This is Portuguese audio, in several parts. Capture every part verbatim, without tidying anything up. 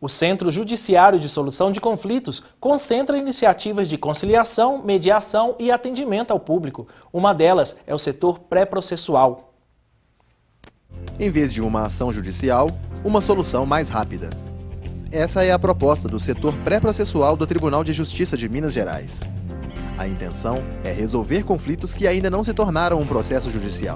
O Centro Judiciário de Solução de Conflitos concentra iniciativas de conciliação, mediação e atendimento ao público. Uma delas é o setor pré-processual. Em vez de uma ação judicial, uma solução mais rápida. Essa é a proposta do setor pré-processual do Tribunal de Justiça de Minas Gerais. A intenção é resolver conflitos que ainda não se tornaram um processo judicial.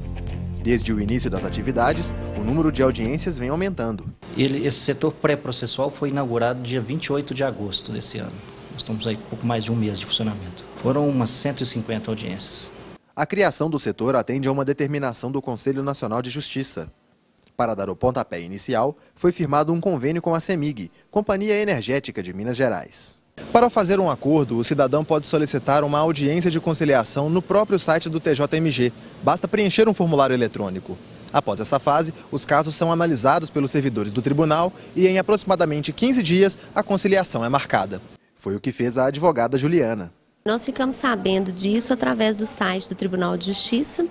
Desde o início das atividades, o número de audiências vem aumentando. Ele, esse setor pré-processual foi inaugurado dia vinte e oito de agosto desse ano. Nós estamos aí com pouco mais de um mês de funcionamento. Foram umas cento e cinquenta audiências. A criação do setor atende a uma determinação do Conselho Nacional de Justiça. Para dar o pontapé inicial, foi firmado um convênio com a CEMIG, Companhia Energética de Minas Gerais. Para fazer um acordo, o cidadão pode solicitar uma audiência de conciliação no próprio site do T J M G. Basta preencher um formulário eletrônico. Após essa fase, os casos são analisados pelos servidores do tribunal e em aproximadamente quinze dias a conciliação é marcada. Foi o que fez a advogada Juliana. Nós ficamos sabendo disso através do site do Tribunal de Justiça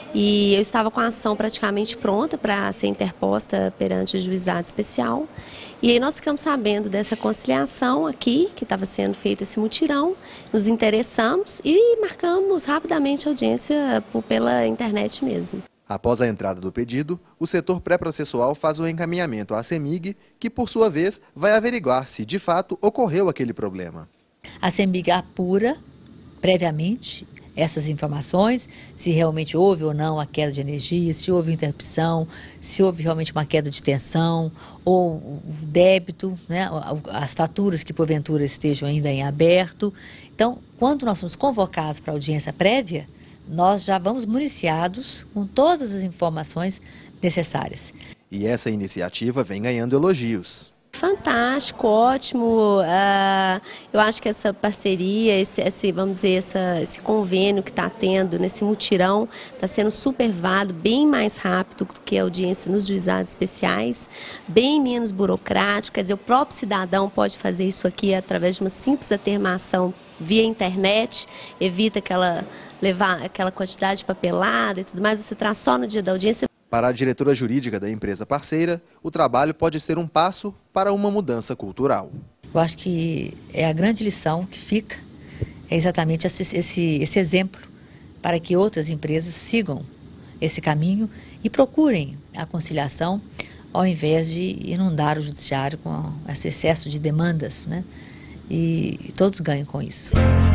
e eu estava com a ação praticamente pronta para ser interposta perante o juizado especial. E aí nós ficamos sabendo dessa conciliação aqui, que estava sendo feito esse mutirão, nos interessamos e marcamos rapidamente a audiência por, pela internet mesmo. Após a entrada do pedido, o setor pré-processual faz o encaminhamento à CEMIG, que por sua vez vai averiguar se de fato ocorreu aquele problema. A CEMIG apura previamente essas informações, se realmente houve ou não a queda de energia, se houve interrupção, se houve realmente uma queda de tensão, ou o débito, né, as faturas que porventura estejam ainda em aberto. Então, quando nós somos convocados para audiência prévia, nós já vamos municiados com todas as informações necessárias. E essa iniciativa vem ganhando elogios. Fantástico, ótimo. Uh, eu acho que essa parceria, esse, esse vamos dizer, essa, esse convênio que está tendo nesse mutirão está sendo super válido, bem mais rápido do que a audiência nos juizados especiais, bem menos burocrático. Quer dizer, o próprio cidadão pode fazer isso aqui através de uma simples atermação via internet, evita aquela, levar aquela quantidade de papelada e tudo mais, você traz só no dia da audiência. Para a diretora jurídica da empresa parceira, o trabalho pode ser um passo para uma mudança cultural. Eu acho que é a grande lição que fica, é exatamente esse, esse, esse exemplo para que outras empresas sigam esse caminho e procurem a conciliação ao invés de inundar o judiciário com esse excesso de demandas, né? E todos ganham com isso.